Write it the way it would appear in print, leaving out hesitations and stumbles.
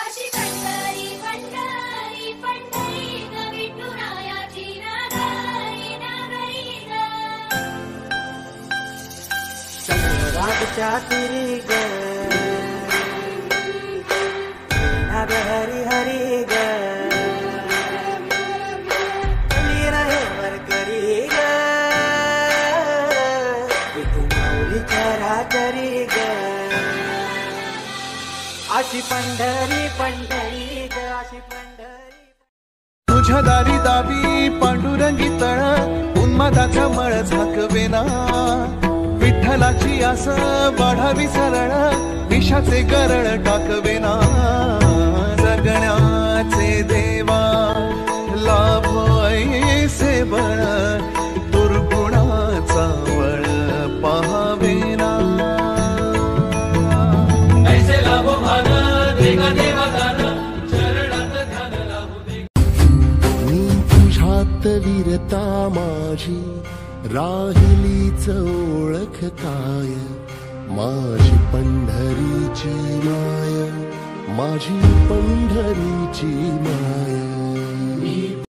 अशी पंढरी पंढरी पंढरी ग विठुरायाची नागरी नागरी ग चंद्ररागच्या तिरी ग नाग हरी हरी ग चली रहे वरकरी ग विठू माऊली चराचरी ग अशी पंढरी पंढरी ग अशी पंढरी तुझ्या दारी दावी पांडुरंगी तळ उन्मादाचा मळ झाकवेना विठ्ठलाची आस वाढावी सरळ विषाचे गरळ टाकवेना जगण्याचे देवा लाभ ऐसे बळ दुर्गुणाचा वळ पाहावेना ऐसे लाभ भान देगा देवा दान चरणात ध्यान लावू दे मी तुझ्यात वीरता माझी राहिलीच ओळख काय माझी पंढरीची माय माझी पंढरीची माय